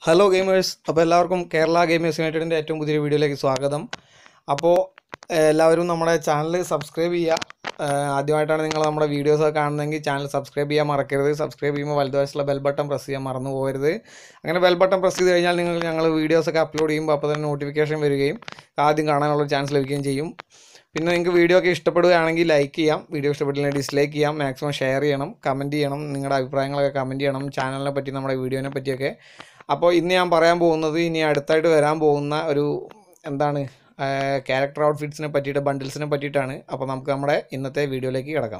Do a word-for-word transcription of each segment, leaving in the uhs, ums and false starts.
Hello gamers, അപ്പോൾ എല്ലാവർക്കും Kerala gamers യുണൈറ്റഡിൻ്റെ ഏറ്റവും പുതിയ വീഡിയോയിലേക്ക് സ്വാഗതം. അപ്പോൾ എല്ലാവരും നമ്മുടെ ചാനൽ സബ്സ്ക്രൈബ് ചെയ്യുക. ആദ്യമായിട്ടാണ് നിങ്ങൾ നമ്മുടെ വീഡിയോസൊക്കെ കാണുന്നതെങ്കിൽ ചാനൽ സബ്സ്ക്രൈബ് ചെയ്യാൻ മറക്കരുത്. സബ്സ്ക്രൈബ് ചെയ്യുമ്പോൾ വലതുവശത്തുള്ള ബെൽ ബട്ടൺ പ്രസ് ചെയ്യാൻ മറന്നു പോകരുത്. അങ്ങനെ ബെൽ ബട്ടൺ പ്രസ് ചെയ്ത് കഴിഞ്ഞാൽ നിങ്ങൾ ഞങ്ങൾ വീഡിയോസൊക്കെ അപ്ലോഡ് ചെയ്യുമ്പോൾ അപ്പോൾ തന്നെ നോട്ടിഫിക്കേഷൻ വരികയും ആദ്യം കാണാനുള്ള ചാൻസ് ലഭിക്കുകയും ചെയ്യും. പിന്നെ നിങ്ങൾക്ക് വീഡിയോ ഒക്കെ ഇഷ്ടപ്പെടുകയാണെങ്കിൽ ലൈക്ക് ചെയ്യാം, വീഡിയോ ഇഷ്ടപ്പെട്ടില്ലെങ്കിൽ ഡിസ്ലൈക്ക് ചെയ്യാം, മാക്സിമം ഷെയർ ചെയ്യണം, കമൻറ്റ് ചെയ്യണം, നിങ്ങളുടെ അഭിപ്രായങ്ങളൊക്കെ കമൻറ്റ് ചെയ്യണം, ചാനലിനെ പറ്റി നമ്മുടെ വീഡിയോനെ പറ്റിയൊക്കെ. അപ്പോൾ ഇന്ന് ഞാൻ പറയാൻ പോകുന്നത് ഇനി അടുത്തായിട്ട് വരാൻ പോകുന്ന ഒരു എന്താണ് ക്യാരക്ടർ ഔട്ട്ഫിറ്റ്സിനെ പറ്റിയിട്ട്, ബണ്ടിൽസിനെ പറ്റിയിട്ടാണ്. അപ്പോൾ നമുക്ക് നമ്മുടെ ഇന്നത്തെ വീഡിയോയിലേക്ക് കിടക്കാം.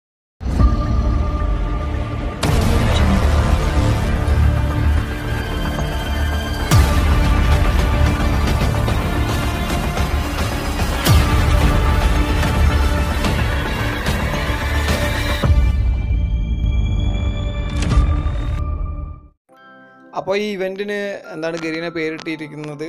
അപ്പോൾ ഈ ഇവൻറ്റിന് എന്താണ് ഗരീനെ പേരിട്ടിരിക്കുന്നത്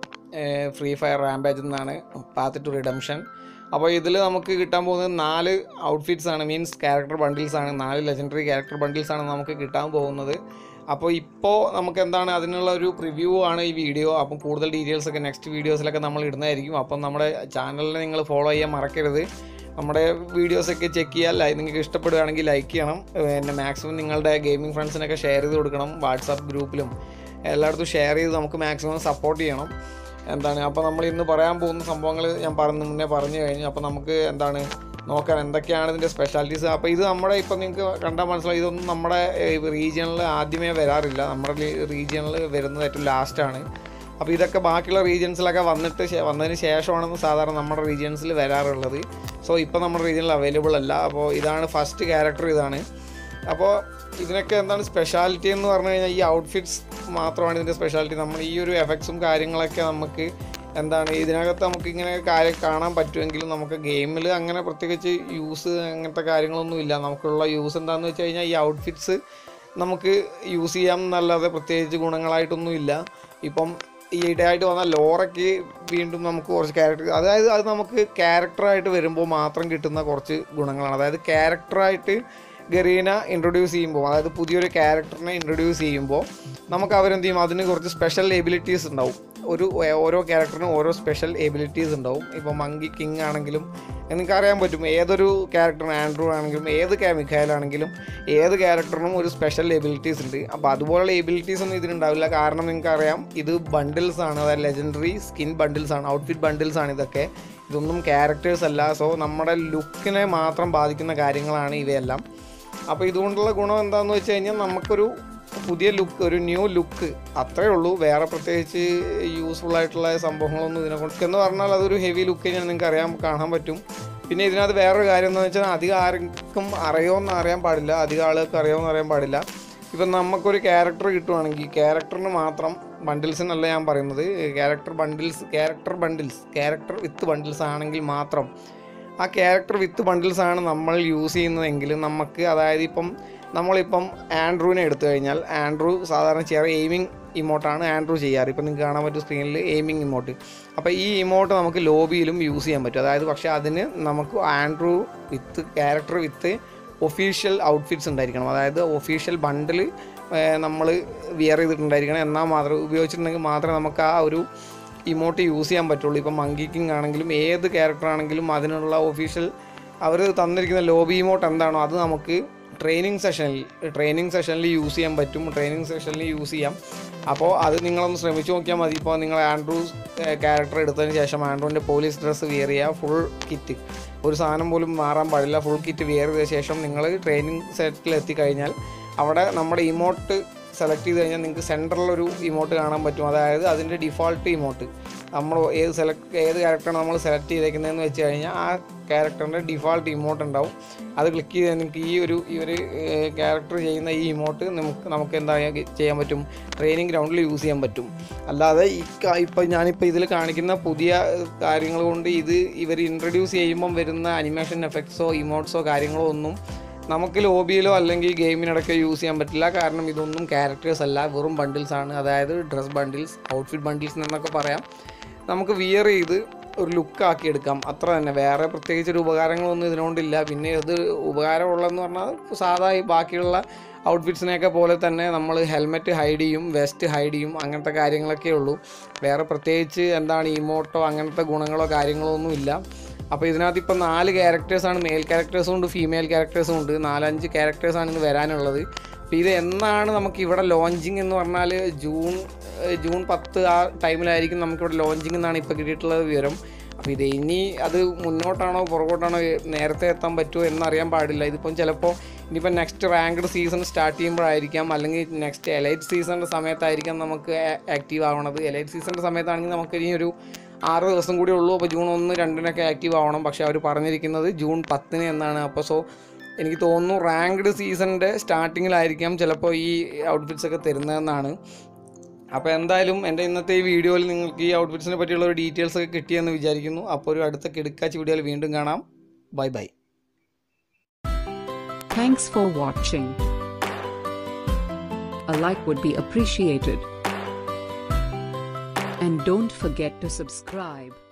ഫ്രീ ഫയർ റാംപാജ് എന്നാണ്, പാത്ത് ടു റിഡംഷൻ. അപ്പോൾ ഇതിൽ നമുക്ക് കിട്ടാൻ പോകുന്നത് നാല് ഔട്ട്ഫിറ്റ്സ് ആണ്, മീൻസ് ക്യാരക്ടർ ബണ്ടിൽസ് ആണ്. നാല് ലെജൻഡറി ക്യാരക്ടർ ബണ്ടിൽസ് ആണ് നമുക്ക് കിട്ടാൻ പോകുന്നത്. അപ്പോൾ ഇപ്പോൾ നമുക്ക് എന്താണ് അതിനുള്ള ഒരു പ്രിവ്യൂ ആണ് ഈ വീഡിയോ. അപ്പം കൂടുതൽ ഡീറ്റെയിൽസ് ഒക്കെ നെക്സ്റ്റ് വീഡിയോസിലൊക്കെ നമ്മൾ ഇടുന്നതായിരിക്കും. അപ്പം നമ്മുടെ ചാനലിനെ നിങ്ങൾ ഫോളോ ചെയ്യാൻ മറക്കരുത്. നമ്മുടെ വീഡിയോസൊക്കെ ചെക്ക് ചെയ്യാൻ, നിങ്ങൾക്ക് ഇഷ്ടപ്പെടുകയാണെങ്കിൽ ലൈക്ക് ചെയ്യണം. പിന്നെ മാക്സിമം നിങ്ങളുടെ ഗെയിമിംഗ് ഫ്രണ്ട്സിനൊക്കെ ഷെയർ ചെയ്ത് കൊടുക്കണം. വാട്സാപ്പ് ഗ്രൂപ്പിലും എല്ലായിടത്തും ഷെയർ ചെയ്ത് നമുക്ക് മാക്സിമം സപ്പോർട്ട് ചെയ്യണം. എന്താണ് അപ്പോൾ നമ്മൾ ഇന്ന് പറയാൻ പോകുന്ന സംഭവങ്ങൾ ഞാൻ പറഞ്ഞു മുന്നേ പറഞ്ഞു കഴിഞ്ഞു. അപ്പോൾ നമുക്ക് എന്താണ് നോക്കാൻ എന്തൊക്കെയാണ് ഇതിൻ്റെ സ്പെഷ്യാലിറ്റീസ്. അപ്പോൾ ഇത് നമ്മുടെ ഇപ്പം നിങ്ങൾക്ക് കണ്ടാൽ മനസ്സിലായി, ഇതൊന്നും നമ്മുടെ റീജിയണിൽ ആദ്യമേ വരാറില്ല. നമ്മുടെ റീജിയണിൽ വരുന്നത് ഏറ്റവും ലാസ്റ്റാണ്. അപ്പോൾ ഇതൊക്കെ ബാക്കിയുള്ള റീജിയൻസിലൊക്കെ വന്നിട്ട് വന്നതിന് ശേഷമാണെന്ന് സാധാരണ നമ്മുടെ റീജിയൻസിൽ വരാറുള്ളത്. സോ ഇപ്പോൾ നമ്മുടെ റീജിയനിൽ അവൈലബിൾ അല്ല. അപ്പോൾ ഇതാണ് ഫസ്റ്റ് ക്യാരക്ടർ, ഇതാണ്. അപ്പോൾ ഇതിനൊക്കെ എന്താണ് സ്പെഷ്യാലിറ്റി എന്ന് പറഞ്ഞു കഴിഞ്ഞാൽ ഈ ഔട്ട്ഫിറ്റ്സ് മാത്രമാണ് ഇതിൻ്റെ സ്പെഷ്യാലിറ്റി. നമ്മൾ ഈ ഒരു എഫക്ട്സും കാര്യങ്ങളൊക്കെ നമുക്ക് എന്താണ് ഇതിനകത്ത് നമുക്ക് ഇങ്ങനെ കാര്യം കാണാൻ പറ്റുമെങ്കിലും നമുക്ക് ഗെയിമിൽ അങ്ങനെ പ്രത്യേകിച്ച് യൂസ് അങ്ങനത്തെ കാര്യങ്ങളൊന്നും ഇല്ല. നമുക്കുള്ള യൂസ് എന്താണെന്ന് വെച്ച് കഴിഞ്ഞാൽ ഈ ഔട്ട്ഫിറ്റ്സ് നമുക്ക് യൂസ് ചെയ്യാം എന്നല്ലാതെ പ്രത്യേകിച്ച് ഗുണങ്ങളായിട്ടൊന്നും ഇല്ല. ഇപ്പം ഈ ഇടയായിട്ട് വന്ന ലോറയ്ക്ക് വീണ്ടും നമുക്ക് കുറച്ച് ക്യാരക്ടർ, അതായത് അത് നമുക്ക് ക്യാരക്ടറായിട്ട് വരുമ്പോൾ മാത്രം കിട്ടുന്ന കുറച്ച് ഗുണങ്ങളാണ്. അതായത് ക്യാരക്ടറായിട്ട് ഗരീന ഇൻട്രൊഡ്യൂസ് ചെയ്യുമ്പോൾ, അതായത് പുതിയൊരു ക്യാരക്ടറിനെ ഇൻട്രൊഡ്യൂസ് ചെയ്യുമ്പോൾ നമുക്ക് അവരെന്ത് ചെയ്യും, അതിന് കുറച്ച് സ്പെഷ്യൽ എബിലിറ്റീസ് ഉണ്ടാവും. ഒരു ഓരോ ക്യാരക്ടറിനും ഓരോ സ്പെഷ്യൽ എബിലിറ്റീസ് ഉണ്ടാവും. ഇപ്പോൾ മങ്കി കിങ് ആണെങ്കിലും നിങ്ങൾക്ക് അറിയാൻ പറ്റും, ഏതൊരു ക്യാരക്ടറിനും ആൻഡ്രൂ ആണെങ്കിലും ഏത് മിഖായലാണെങ്കിലും ഏത് ക്യാരക്ടറിനും ഒരു സ്പെഷ്യൽ എബിലിറ്റീസ് ഉണ്ട്. അപ്പോൾ അതുപോലുള്ള എബിലിറ്റീസ് ഒന്നും ഇതിനുണ്ടാവില്ല. കാരണം നിങ്ങൾക്കറിയാം ഇത് ബണ്ടിൽസ് ആണ്, അതായത് ലെജൻഡറി സ്കിൻ ബണ്ടിൽസ് ആണ്, ഔട്ട്ഫിറ്റ് ബണ്ടിൽസ് ആണ് ഇതൊക്കെ. ഇതൊന്നും ക്യാരക്ടേഴ്സ് അല്ല. സോ നമ്മുടെ ലുക്കിനെ മാത്രം ബാധിക്കുന്ന കാര്യങ്ങളാണ് ഇവയെല്ലാം. അപ്പോൾ ഇതുകൊണ്ടുള്ള ഗുണം എന്താണെന്ന് വെച്ച് കഴിഞ്ഞാൽ നമുക്കൊരു പുതിയ ലുക്ക്, ഒരു ന്യൂ ലുക്ക്, അത്രേ ഉള്ളൂ. വേറെ പ്രത്യേകിച്ച് യൂസ്ഫുൾ ആയിട്ടുള്ള സംഭവങ്ങളൊന്നും ഇതിനെക്കൊണ്ട് എന്ന് പറഞ്ഞാൽ അതൊരു ഹെവി ലുക്ക് ഞാൻ നിങ്ങൾക്ക് അറിയാൻ കാണാൻ പറ്റും. പിന്നെ ഇതിനകത്ത് വേറൊരു കാര്യം എന്താണെന്ന് വെച്ചാൽ അധികം ആർക്കും അറിയുമെന്ന് അറിയാൻ പാടില്ല, അധികം ആളുകൾക്ക് അറിയാമെന്ന് അറിയാൻ പാടില്ല. ഇപ്പം നമുക്കൊരു ക്യാരക്ടർ കിട്ടുവാണെങ്കിൽ ക്യാരക്ടറിന് മാത്രം, ബണ്ടിൽസിനല്ല ഞാൻ പറയുന്നത്, character bundles character bundles character with bundles ആണെങ്കിൽ മാത്രം, ആ ക്യാരക്ടർ വിത്ത് ബണ്ടിൽസ് ആണ് നമ്മൾ യൂസ് ചെയ്യുന്നതെങ്കിൽ നമുക്ക്, അതായത് ഇപ്പം നമ്മളിപ്പം ആൻഡ്രൂവിനെ എടുത്തു കഴിഞ്ഞാൽ ആൻഡ്രൂ സാധാരണ ചെയ്യാറ് എയിമിങ് ഇമോട്ടാണ് ആൻഡ്രൂ ചെയ്യാറ്. ഇപ്പം നിങ്ങൾക്ക് കാണാൻ പറ്റും സ്ക്രീനിൽ എയിമിങ് ഇമോട്ട്. അപ്പോൾ ഈ ഇമോട്ട് നമുക്ക് ലോബിയിലും യൂസ് ചെയ്യാൻ പറ്റും. അതായത് പക്ഷേ അതിന് നമുക്ക് Andrew with character with official outfits ഉണ്ടായിരിക്കണം. അതായത് ഒഫീഷ്യൽ ബണ്ടിൽ നമ്മൾ വിയർ ചെയ്തിട്ടുണ്ടായിരിക്കണം. എന്നാൽ മാത്രം ഉപയോഗിച്ചിട്ടുണ്ടെങ്കിൽ മാത്രമേ നമുക്ക് ആ ഒരു ഇമോട്ട് യൂസ് ചെയ്യാൻ പറ്റുള്ളൂ. ഇപ്പം മങ്കി കിങ് ആണെങ്കിലും ഏത് ക്യാരക്ടർ ആണെങ്കിലും അതിനുള്ള ഒഫീഷ്യൽ അവർ തന്നിരിക്കുന്ന ലോബി ഇമോട്ട് എന്താണോ അത് നമുക്ക് ട്രെയിനിങ് സെഷനിൽ ട്രെയിനിങ് സെഷനിൽ യൂസ് ചെയ്യാൻ പറ്റും. ട്രെയിനിങ് സെഷനിൽ യൂസ് ചെയ്യാം. അപ്പോൾ അത് നിങ്ങളൊന്ന് ശ്രമിച്ച് നോക്കിയാൽ മതി. ഇപ്പോൾ നിങ്ങൾ ആൻഡ്രൂ ക്യാരക്ടർ എടുത്തതിന് ശേഷം ആൻഡ്രൂവിൻ്റെ പോലീസ് ഡ്രസ്സ് വിയർ ചെയ്യുക, ഫുൾ കിറ്റ്, ഒരു സാധനം പോലും മാറാൻ പാടില്ല, ഫുൾ കിറ്റ് വിയർ ചെയ്ത ശേഷം നിങ്ങൾ ട്രെയിനിങ് സെറ്റിൽ എത്തിക്കഴിഞ്ഞാൽ അവിടെ നമ്മുടെ ഇമോട്ട് സെലക്ട് ചെയ്ത് കഴിഞ്ഞാൽ നിങ്ങൾക്ക് സെൻറ്ററിലൊരു ഇമോട്ട് കാണാൻ പറ്റും. അതായത് അതിൻ്റെ ഡിഫോൾട്ട് ഇമോട്ട്, നമ്മൾ ഏത് സെലക്ട് ഏത് ക്യാരക്ടറാണ് നമ്മൾ സെലക്ട് ചെയ്തേക്കുന്നതെന്ന് വെച്ച് കഴിഞ്ഞാൽ ആ ക്യാരക്ടറിൻ്റെ ഡിഫോൾട്ട് ഇമോട്ട് ഉണ്ടാവും. അത് ക്ലിക്ക് ചെയ്താൽ നിങ്ങൾക്ക് ഈ ഒരു ഈ ഒരു ക്യാരക്ടർ ചെയ്യുന്ന ഈ ഇമോട്ട് നമുക്ക് നമുക്ക് എന്താ ചെയ്യാൻ പറ്റും, ട്രെയിനിങ് ഗ്രൗണ്ടിൽ യൂസ് ചെയ്യാൻ പറ്റും. അല്ലാതെ ഈ ഇപ്പം ഞാനിപ്പോൾ ഇതിൽ കാണിക്കുന്ന പുതിയ കാര്യങ്ങൾ കൊണ്ട് ഇത് ഇവർ ഇൻട്രൊഡ്യൂസ് ചെയ്യുമ്പം വരുന്ന അനിമേഷൻ എഫക്ട്സോ ഇമോട്ട്സോ കാര്യങ്ങളോ ഒന്നും നമുക്ക് ലോബിയിലോ അല്ലെങ്കിൽ ഗെയിമിനിടയ്ക്കോ യൂസ് ചെയ്യാൻ പറ്റില്ല. കാരണം ഇതൊന്നും ക്യാരക്ടേഴ്സ് അല്ല, വെറും ബണ്ടിൽസ് ആണ്. അതായത് ഡ്രസ് ബണ്ടിൽസ്, ഔട്ട്ഫിറ്റ് ബണ്ടിൽസ് എന്നൊക്കെ പറയാം. നമുക്ക് വിയർ ചെയ്ത് ഒരു ലുക്കാക്കി എടുക്കാം, അത്ര തന്നെ. വേറെ പ്രത്യേകിച്ചൊരു ഉപകാരങ്ങളൊന്നും ഇതിനോണ്ടില്ല. പിന്നെ ഇത് ഉപകാരമുള്ളതെന്ന് പറഞ്ഞാൽ സാധാ ഈ ബാക്കിയുള്ള ഔട്ട്ഫിറ്റ്സിനെയൊക്കെ പോലെ തന്നെ നമ്മൾ ഹെൽമെറ്റ് ഹൈഡ് ചെയ്യും, വെസ്റ്റ് ഹൈഡ് ചെയ്യും, അങ്ങനത്തെ കാര്യങ്ങളൊക്കെ ഉള്ളൂ. വേറെ പ്രത്യേകിച്ച് എന്താണ് ഇമോട്ടോ അങ്ങനത്തെ ഗുണങ്ങളോ കാര്യങ്ങളോ ഒന്നും ഇല്ല. അപ്പോൾ ഇതിനകത്ത് ഇപ്പോൾ നാല് ക്യാരക്ടേഴ്സാണ്, മെയിൽ ക്യാരക്ടേഴ്സും ഉണ്ട്, ഫീമെയിൽ ക്യാരക്ടേഴ്സും ഉണ്ട്. നാലഞ്ച് ക്യാരക്ടേഴ്സാണ് ഇന്ന് വരാനുള്ളത്. അപ്പോൾ ഇത് എന്നാണ് നമുക്കിവിടെ ലോഞ്ചിങ് എന്ന് പറഞ്ഞാൽ ജൂൺ ജൂൺ പത്ത് ആ ടൈമിലായിരിക്കും നമുക്കിവിടെ ലോഞ്ചിങ് എന്നാണ് ഇപ്പോൾ കിട്ടിയിട്ടുള്ളത് വിവരം. അപ്പോൾ ഇത് ഇനി അത് മുന്നോട്ടാണോ പുറകോട്ടാണോ നേരത്തെ എത്താൻ പറ്റുമോ എന്നറിയാൻ പാടില്ല. ഇതിപ്പം ചിലപ്പോൾ ഇനിയിപ്പോൾ നെക്സ്റ്റ് റാങ്ക്ഡ് സീസൺ സ്റ്റാർട്ട് ചെയ്യുമ്പോഴായിരിക്കാം, അല്ലെങ്കിൽ നെക്സ്റ്റ് എലൈറ്റ് സീസണിൻ്റെ സമയത്തായിരിക്കാം നമുക്ക് ആക്റ്റീവ് ആവണത്. എലൈറ്റ് സീസണിൻ്റെ സമയത്താണെങ്കിൽ നമുക്ക് ഇനി ഒരു ആറ് ദിവസം കൂടി ഉള്ളൂ. അപ്പോൾ ജൂൺ ഒന്ന് രണ്ടിനൊക്കെ ആക്റ്റീവ് ആവണം. പക്ഷേ അവർ പറഞ്ഞിരിക്കുന്നത് ജൂൺ പത്തിന് എന്നാണ്. അപ്പോൾ സോ എനിക്ക് തോന്നുന്നു റാങ്ക്ഡ് സീസണിൻ്റെ സ്റ്റാർട്ടിങ്ങിലായിരിക്കാം ചിലപ്പോൾ ഈ ഔട്ട്ഫിറ്റ്സ് ഒക്കെ തരുന്നതെന്നാണ്. അപ്പോൾ എന്തായാലും എൻ്റെ ഇന്നത്തെ ഈ വീഡിയോയിൽ നിങ്ങൾക്ക് ഈ ഔട്ട്ഫിറ്റ്സിനെ പറ്റിയുള്ള ഒരു ഡീറ്റെയിൽസ് ഒക്കെ കിട്ടിയെന്ന് വിചാരിക്കുന്നു. അപ്പോൾ ഒരു അടുത്ത കിടുക്കാച്ചി വീഡിയോയിൽ വീണ്ടും കാണാം. Bye bye. Thanks for watching. A like would be appreciated. And don't forget to subscribe.